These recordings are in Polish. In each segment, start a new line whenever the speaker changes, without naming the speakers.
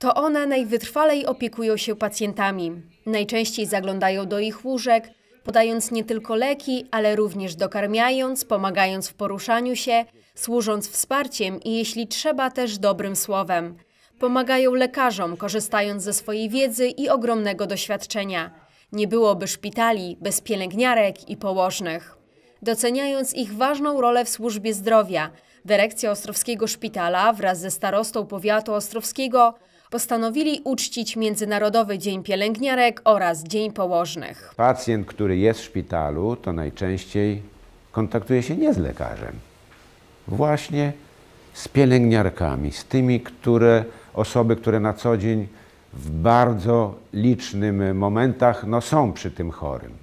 To one najwytrwalej opiekują się pacjentami. Najczęściej zaglądają do ich łóżek, podając nie tylko leki, ale również dokarmiając, pomagając w poruszaniu się, służąc wsparciem i jeśli trzeba też dobrym słowem. Pomagają lekarzom, korzystając ze swojej wiedzy i ogromnego doświadczenia. Nie byłoby szpitali bez pielęgniarek i położnych. Doceniając ich ważną rolę w służbie zdrowia, dyrekcja Ostrowskiego Szpitala wraz ze starostą powiatu ostrowskiego postanowili uczcić Międzynarodowy Dzień Pielęgniarek oraz Dzień Położnych.
Pacjent, który jest w szpitalu, to najczęściej kontaktuje się nie z lekarzem, właśnie z pielęgniarkami, z tymi osoby, które na co dzień w bardzo licznych momentach są przy tym chorym.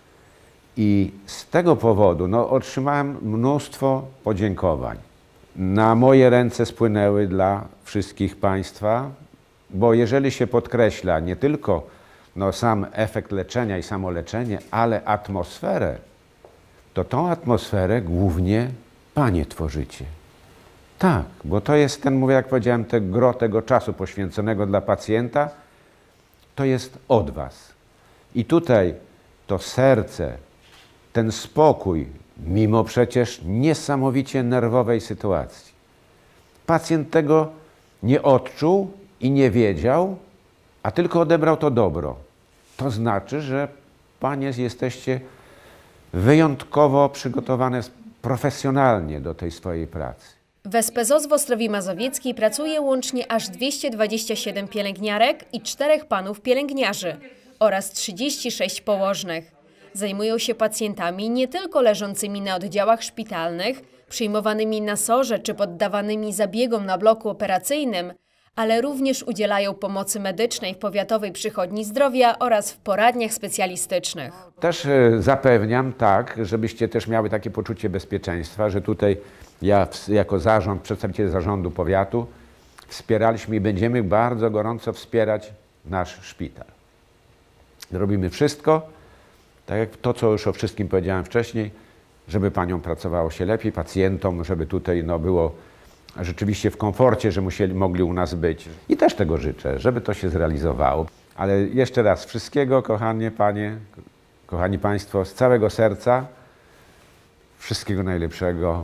I z tego powodu otrzymałem mnóstwo podziękowań. Na moje ręce spłynęły dla wszystkich Państwa, bo jeżeli się podkreśla nie tylko sam efekt leczenia i samo leczenie, ale atmosferę, to tą atmosferę głównie Panie tworzycie. Tak, bo to jest mówię, jak powiedziałem, gro tego czasu poświęconego dla pacjenta, to jest od Was. I tutaj to serce, ten spokój, mimo przecież niesamowicie nerwowej sytuacji. Pacjent tego nie odczuł i nie wiedział, a tylko odebrał to dobro. To znaczy, że Panie jesteście wyjątkowo przygotowane profesjonalnie do tej swojej pracy.
W SPZOZ w Ostrowi Mazowieckiej pracuje łącznie aż 227 pielęgniarek i 4 panów pielęgniarzy oraz 36 położnych. Zajmują się pacjentami nie tylko leżącymi na oddziałach szpitalnych, przyjmowanymi na SOR-ze czy poddawanymi zabiegom na bloku operacyjnym, ale również udzielają pomocy medycznej w Powiatowej Przychodni Zdrowia oraz w poradniach specjalistycznych.
Też zapewniam żebyście też miały takie poczucie bezpieczeństwa, że tutaj ja jako zarząd, przedstawiciel zarządu powiatu wspieraliśmy i będziemy bardzo gorąco wspierać nasz szpital. Robimy wszystko, tak jak to, co już o wszystkim powiedziałem wcześniej, żeby Paniom pracowało się lepiej, pacjentom, żeby tutaj było rzeczywiście w komforcie, że mogli u nas być. I też tego życzę, żeby to się zrealizowało. Ale jeszcze raz wszystkiego, kochane Panie, kochani Państwo, z całego serca, wszystkiego najlepszego,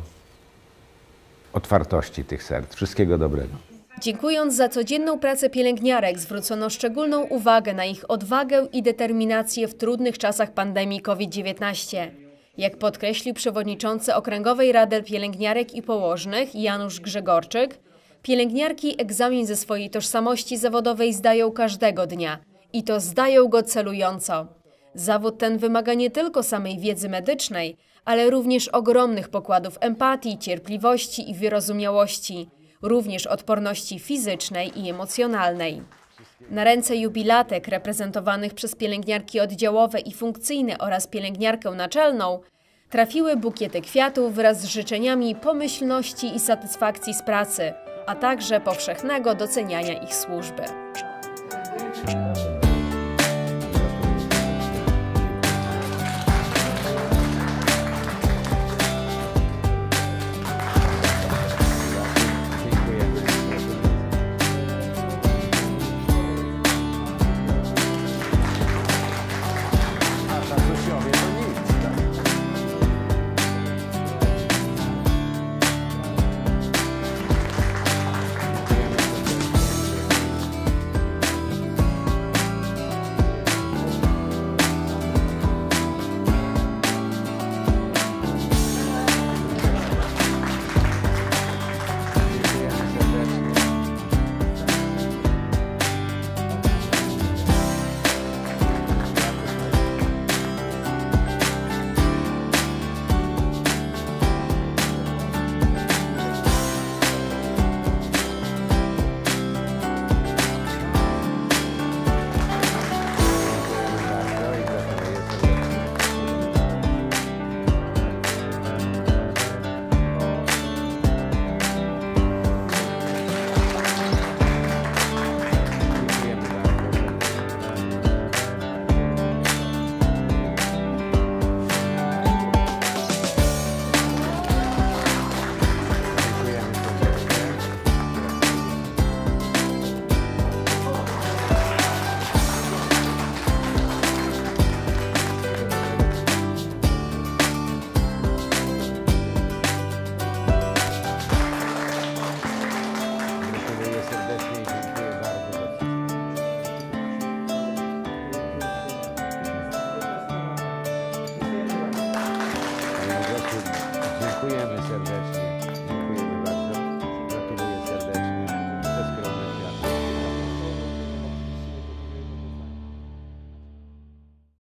otwartości tych serc, wszystkiego dobrego.
Dziękując za codzienną pracę pielęgniarek, zwrócono szczególną uwagę na ich odwagę i determinację w trudnych czasach pandemii COVID-19. Jak podkreślił przewodniczący Okręgowej Rady Pielęgniarek i Położnych Janusz Grzegorczyk, pielęgniarki egzamin ze swojej tożsamości zawodowej zdają każdego dnia i to zdają go celująco. Zawód ten wymaga nie tylko samej wiedzy medycznej, ale również ogromnych pokładów empatii, cierpliwości i wyrozumiałości, również odporności fizycznej i emocjonalnej. Na ręce jubilatek reprezentowanych przez pielęgniarki oddziałowe i funkcyjne oraz pielęgniarkę naczelną trafiły bukiety kwiatów wraz z życzeniami pomyślności i satysfakcji z pracy, a także powszechnego doceniania ich służby.